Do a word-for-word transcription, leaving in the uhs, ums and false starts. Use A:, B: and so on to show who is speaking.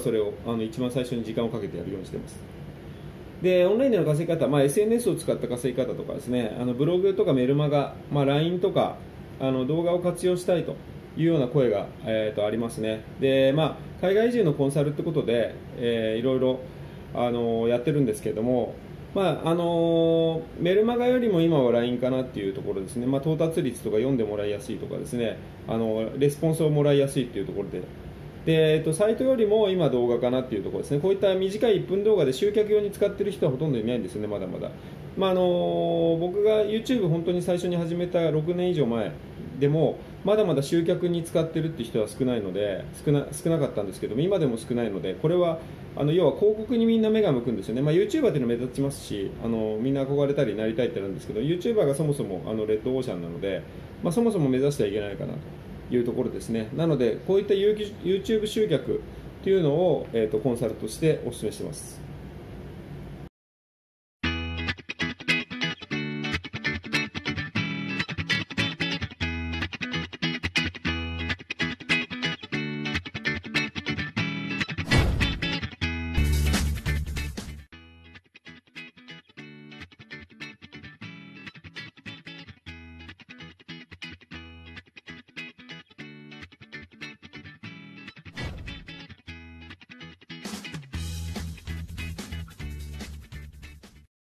A: それをあの一番最初に時間をかけてやるようにしてます。で、オンラインでの稼ぎ方、まあ、エスエヌエス を使った稼ぎ方とかですね、あのブログとかメルマガ、まあ、ライン とかあの動画を活用したいというような声が、えー、とありますね。で、まあ、海外移住のコンサルってことで、えー、いろいろあのやってるんですけれども、まああのメルマガよりも今は ライン かなっていうところですね、まあ、到達率とか読んでもらいやすいとかですね、あのレスポンスをもらいやすいっていうところで、で、えっと、サイトよりも今動画かなっていうところですね。こういった短いいっぷん動画で集客用に使っている人はほとんどいないんですよね、まだまだ。まああの僕が YouTube 本当に最初に始めたろくねん以上前でも、まだまだ集客に使っているっていう人は少ないので、少な、少なかったんですけども、今でも少ないので、これはあの要は広告にみんな目が向くんですよね。まあ、YouTuber っていうのは目立ちますし、あのみんな憧れたりなりたいってなるんですけど、YouTuber がそもそもあのレッドオーシャンなので、まあ、そもそも目指してはいけないかなというところですね。なのでこういった YouTube 集客というのを、えーと、コンサルとしてお勧めしています。